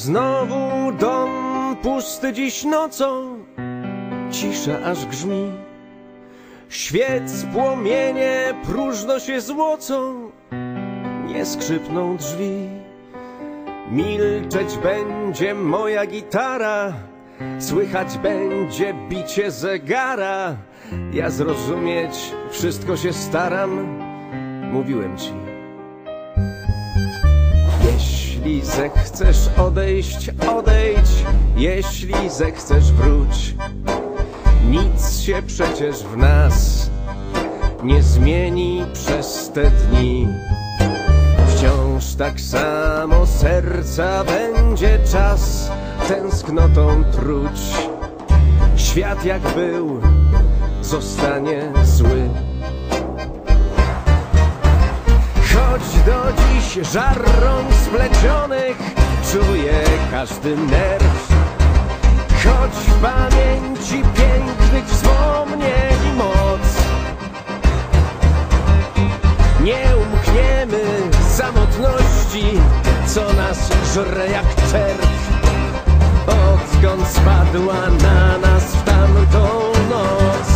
Znowu dom pusty dziś nocą, cisza aż grzmi. Świec płomienie próżno się złocą, nie skrzypną drzwi. Milczeć będzie moja gitara, słychać będzie bicie zegara. Ja zrozumieć wszystko się staram, mówiłem ci. Jeśli zechcesz odejść, odejdź, jeśli zechcesz wróć. Nic się przecież w nas nie zmieni przez te dni. Wciąż tak samo serca będzie czas tęsknotą truć. Świat jak był, zostanie zły. Choć do dziś żar rąk splecionych czuje każdy nerw, choć w pamięci pięknych wspomnień moc, nie umkniemy samotności, co nas żre jak czerw. Odkąd spadła na nas w tamtą noc.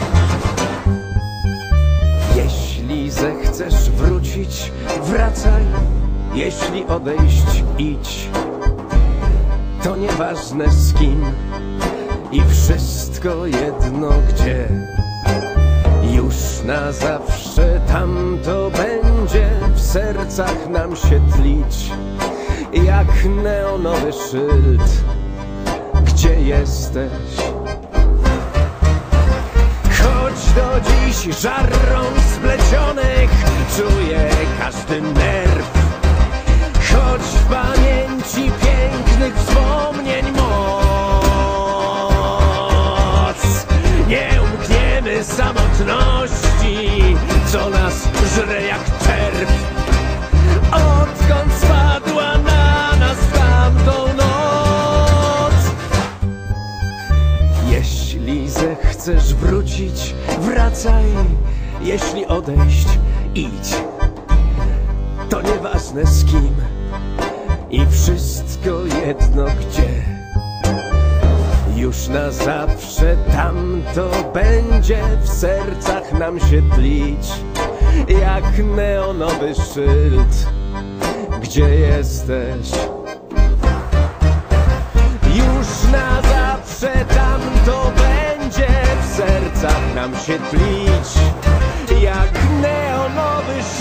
Jeśli zechcesz wrócić, wracaj, jeśli odejść, idź. To nieważne z kim i wszystko jedno gdzie. Już na zawsze tamto będzie w sercach nam się tlić, jak neonowy szyld. Gdzie jesteś? Choć do dziś żar rąk splecionych czuje każdy nerw, choć w pamięci pięknych wspomnień moc, nie umkniemy samotności, co nas żre jak czerw. Odkąd spadła na nas w tamtą noc. Jeśli zechcesz wrócić, wracaj, jeśli odejść, idź. To nieważne z kim i wszystko jedno gdzie. Już na zawsze tamto będzie w sercach nam się tlić, jak neonowy szyld. Gdzie jesteś? Już na zawsze tamto będzie w sercach nam się tlić, jak neonowy